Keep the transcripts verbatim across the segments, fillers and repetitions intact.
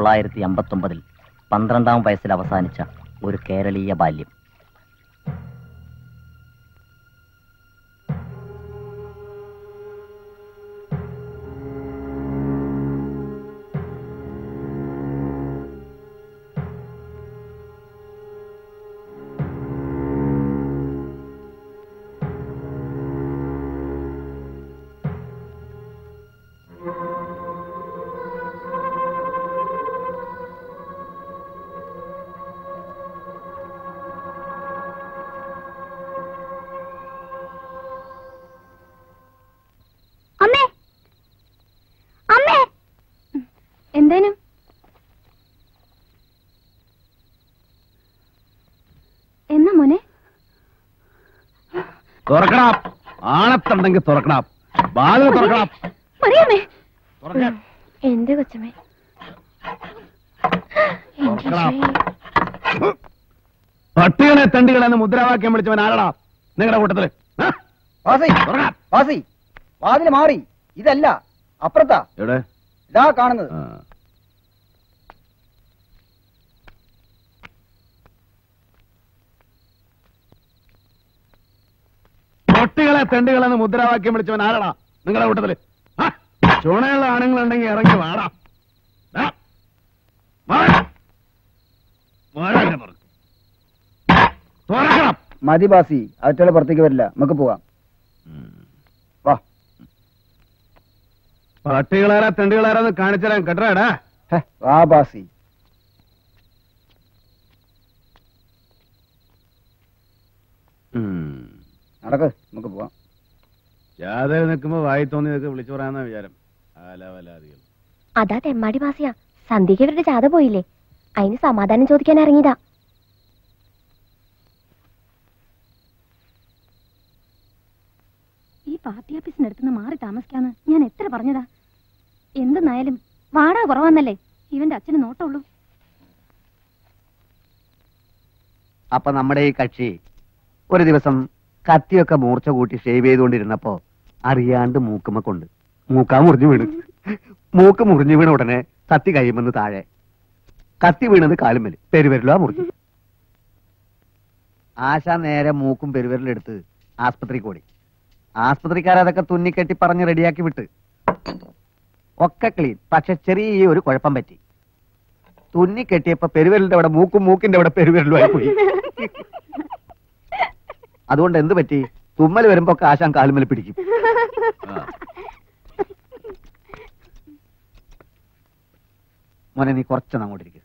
തൊള്ളായിരത്തി അമ്പത്തൊമ്പതിൽ പന്ത്രണ്ടാം വയസ്സിൽ അവസാനിച്ച ഒരു കേരളീയ ബാല്യം. എന്തേനും എന്നാ മോനെ? തുറക്കണം, ആണത്തുണ്ടെങ്കിൽ തുറക്കണം, ബാധ തുറക്കണം. എന്റെ കൊച്ചമ്മേ, പട്ടികളെ തണ്ടികളെന്ന് മുദ്രാവാക്യം വിളിച്ചവൻ ആരടാ നിങ്ങളുടെ കൂട്ടത്തില്? വാതില് മാറി, ഇതല്ല അപ്പുറത്താ. എവിടെ? ഇതാ കാണുന്നത്. പട്ടികളെ തെണ്ടികളെന്ന് മുദ്രാവാക്യം വിളിച്ചവൻ ആരടാ നിങ്ങളുടെ കൂട്ടത്തില്? ചുണയുള്ള ആണുങ്ങളുണ്ടെങ്കിൽ ഇറങ്ങി വാടാ. മതി ബാസി, അവറ്റകളെ പുറത്തേക്ക് വരില്ല, നമുക്ക് പോവാം. വാ. പട്ടികളാരാ തെണ്ടികളാരാന്ന് കാണിച്ചാൽ കേട്ടറാടാ. വാ ബാസി. നടക്ക്, നമുക്ക് പോവാം. ജാഥയിൽ നിൽക്കുമ്പോ വായി തോന്നി നിൽക്ക് വിളിച്ചു പറയാന്ന വിചാരം. ആലാവലാദികൾ. അതാ തെമ്മാടി ബാസിയാ, സന്ധ്യയ്ക്ക് ഇവരുടെ ജാഥ പോയില്ലേ, അതിന് സമാധാനം ചോദിക്കാൻ ഇറങ്ങിയതാ. ഈ പാർട്ടി ഓഫീസിനടുത്തുനിന്ന് മാറി താമസിക്കാന്ന് ഞാൻ എത്ര പറഞ്ഞതാ. എന്തെന്നായാലും വാടക കുറവാന്നല്ലേ ഇവന്റെ അച്ഛന് നോട്ടുള്ളൂ. അപ്പൊ നമ്മുടെ ഈ കക്ഷി ഒരു ദിവസം കത്തിയൊക്കെ മൂർച്ച കൂട്ടി ഷേവ് ചെയ്തുകൊണ്ടിരുന്നപ്പോ അറിയാണ്ട് മൂക്കുമ്മ കൊണ്ട് മൂക്കാ മുറിഞ്ഞു വീണ്. മൂക്ക് മുറിഞ്ഞു വീണ ഉടനെ കത്തി കഴിയുമെന്ന് താഴെ. കത്തി വീണത് കാലുമ്മല്, പെരുവിരലാ മുറിഞ്ഞു. ആശ നേരെ മൂക്കും പെരുവിരലെടുത്ത് ആസ്പത്രിക്ക് ഓടി. ആസ്പത്രിക്കാരതൊക്കെ തുന്നിക്കെട്ടി പറഞ്ഞ് റെഡിയാക്കി വിട്ട്. ഒക്കെ ക്ലീൻ. പക്ഷെ ചെറിയ ഒരു കുഴപ്പം പറ്റി. തുന്നിക്കെട്ടിയപ്പോ പെരുവിരലിന്റെ അവിടെ മൂക്കും മൂക്കിന്റെ അവിടെ പെരുവിരലുമായി പോയി. അതുകൊണ്ട് എന്ത് പറ്റി? തുമ്മൽ വരുമ്പോ ആശാൻ കാലുമ്മൽ പിടിക്കും. മോനെ നീ കുറച്ചൊന്ന് അങ്ങോട്ടിരിക്കും.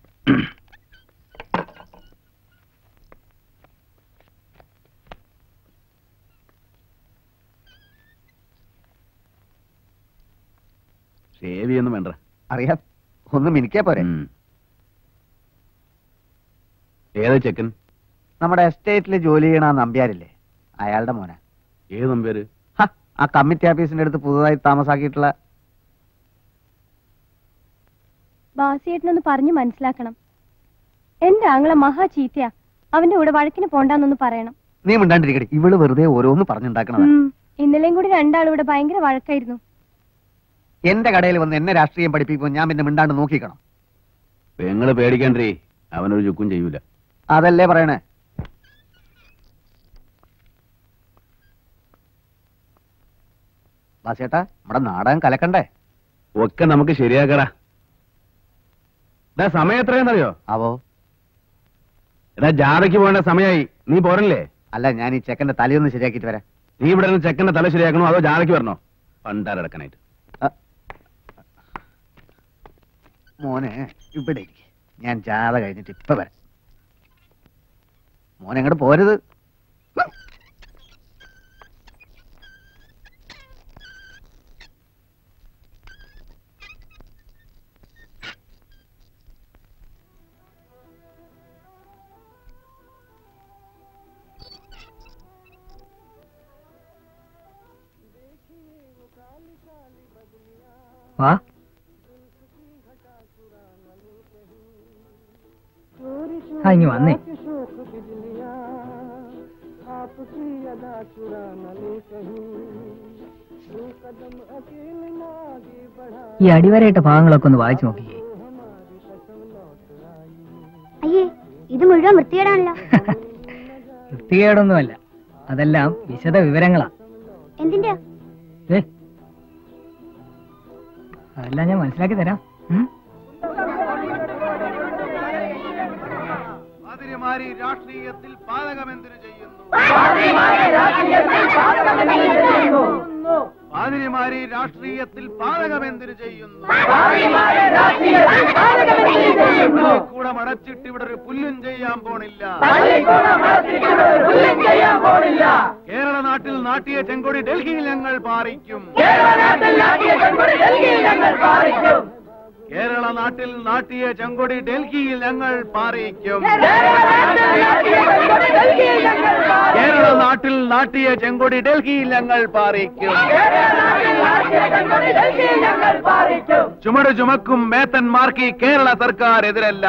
സേവിയൊന്നും വേണ്ട. അറിയാം, ഒന്ന് മിനിക്കാ പോരെ. ഏതാ ചെക്കൻ? നമ്മുടെ എസ്റ്റേറ്റിൽ ജോലി ചെയ്യണ നമ്പ്യാരില്ലേ, അയാളുടെ മോന. ഏത് നമ്പ്യാര്? ആ കമ്മിറ്റി ഓഫീസിന്റെ അടുത്ത് പുതുതായി താമസാക്കിയിട്ടുള്ള. ബാസിയേട്ടനൊന്ന് പറഞ്ഞു മനസ്സിലാക്കണം. എന്റെ ആങ്ങളെ മഹാ ചീത്തയാ, അവന്റെ കൂടെ വഴക്കിന് പോണ്ടാന്നൊന്ന് പറയണം. നീ മിണ്ടാണ്ടിരിക്കട്ടെ, ഇവള് വെറുതെ ഓരോന്ന് പറഞ്ഞുണ്ടാക്കണതാ. ഇന്നലെയും കൂടി രണ്ടാളും ഇവിടെ ഭയങ്കര വഴക്കായിരുന്നു. എന്റെ കടയിൽ വന്ന് എന്നെ രാഷ്ട്രീയം പഠിപ്പിക്കുമ്പോൾ ഞാൻ പിന്നെ മിണ്ടാണ്ട് നോക്കിക്കണം. പെങ്ങള് പേടിക്കണ്ടേ, അവനൊരു ചുക്കും ചെയ്യൂല. അതല്ലേ പറയണേ. ബാസേട്ടാ, നമ്മുടെ നാടകം കലക്കണ്ടേ? ഒക്കെ നമുക്ക് ശരിയാക്കടാ. സമയം എത്രയെന്നറിയോ? ആവോ. എടാ ജാഥയ്ക്ക് പോകേണ്ട സമയമായി, നീ പോരല്ലേ? അല്ല, ഞാൻ ഈ ചെക്കന്റെ തലയൊന്ന് ശരിയാക്കിട്ട് വരാം. നീ ഇവിടെ നിന്ന് ചെക്കന്റെ തല ശരിയാക്കണോ അതോ ജാഥയ്ക്ക് വരണോ? പണ്ടാരടക്കാനായിട്ട്. മോനെ ഇവിടെ ഇരിക്കെ, ഞാൻ ജാഥ കഴിഞ്ഞിട്ട് ഇപ്പൊ വരാം. മോനെ അങ്ങോട്ട് പോരുത്. വാ. ആ ഇനി വന്നേ. ഈ അടിവരയിട്ട ഭാഗങ്ങളൊക്കെ ഒന്ന് വായിച്ചു നോക്കിയേ. ഇത് മുഴുവൻ വൃത്തികേടാണല്ലോ. വൃത്തികേടൊന്നുമല്ല, അതെല്ലാം വിശദ വിവരങ്ങളാ. എന്തിന്റെ? അതെല്ലാം ഞാൻ മനസ്സിലാക്കി തരാം. ഉം? രാഷ്ട്രീയത്തിൽ പാതകമെന്തിനു ചെയ്യുന്നു? പാതിരിമാരി രാഷ്ട്രീയത്തിൽ പാതകമെന്തിനു ചെയ്യുന്നു? പള്ളിക്കൂടം അടച്ചിട്ട് ഇവിടെ ഒരു പുല്ലും ചെയ്യാൻ പോണില്ല. കേരള നാട്ടിൽ നാട്ടിയ ചെങ്കൊടി ഡൽഹിയിൽ ഞങ്ങൾ പാറിക്കും. കേരള നാട്ടിൽ നാട്ടിയ ചെങ്കൊടി ഡൽഹിയിൽ ഞങ്ങൾ പാറിക്കും. കേരള നാട്ടിൽ നാട്ടിയ ചെങ്കൊടി ഡൽഹിയിൽ ഞങ്ങൾ പാറിക്കും. കേരള നാട്ടിൽ നാട്ടിയ ചെങ്കൊടി ഡൽഹിയിൽ ഞങ്ങൾ പാറിക്കും. ചുമട് ചുമക്കും മേത്തന്മാർക്ക് ഈ കേരള സർക്കാർ എതിരല്ല.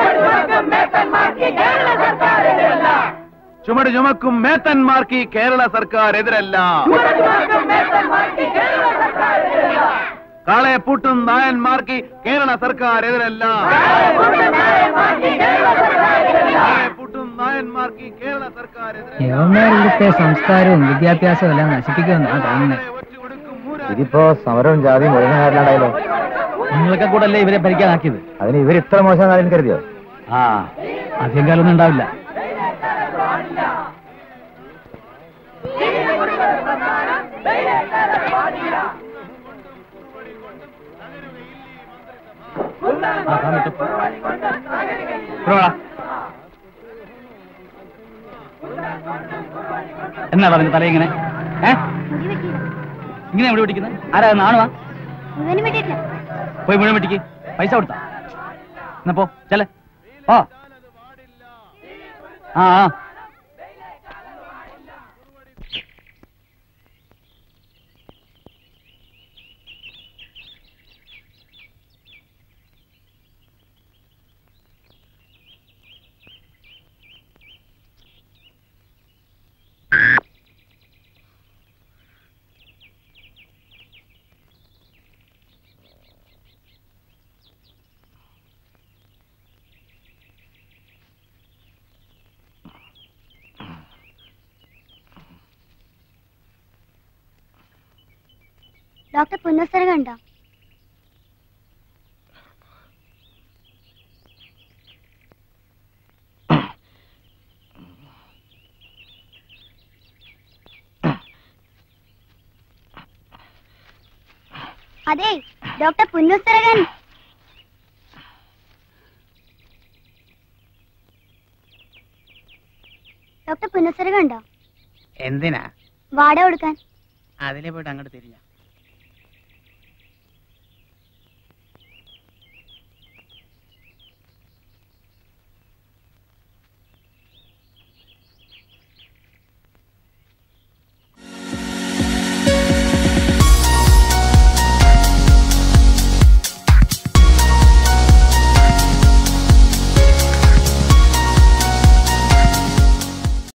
ചുമട് ചുമക്കും മേത്തന്മാർക്ക് ഈ കേരള സർക്കാർ എതിരല്ല. കാളയെ പൂട്ടും നായന്മാർക്ക് കേരള സർക്കാർ എതിരല്ല. കാളയെ പൂട്ടും നായന്മാർക്ക് കേരള സർക്കാർ യവന്മാരുടെ സംസ്കാരവും വിദ്യാഭ്യാസവും എല്ലാം നശിപ്പിക്കുമെന്നാണ് കാണുന്നത്. ഇതിപ്പോ സമരവും ജാതിയും ഒഴിഞ്ഞാണല്ലോ. നിങ്ങളൊക്കെ കൂടെ അല്ലേ ഇവരെ ഭരിക്കാനാക്കിയത്? അതിന് ഇവർ ഇത്ര മോശം കരുതിയോ? ആ, അധികം കാലൊന്നും ഉണ്ടാവില്ല. എന്നാ പറഞ്ഞ തല ഇങ്ങനെ ഇങ്ങനെ എവിടെ പിടിക്കുന്നത്? ആരാ നാണുവാ? പോയി മുഴുവൻ വെട്ടിക്ക്. പൈസ കൊടുത്താ എന്നാ പോ ചെല. ഓ ആ ആ ഡോക്ടർ പുനഃസർഗം ഉണ്ടോ? അതെ, ഡോക്ടർ പുനഃസർഗൻ. ഡോക്ടർ പുനഃസർഗം ഉണ്ടോ? എന്തിനാ? വാടക കൊടുക്കാൻ. അതിലെ പോയിട്ട് അങ്ങോട്ട് തിരിഞ്ഞ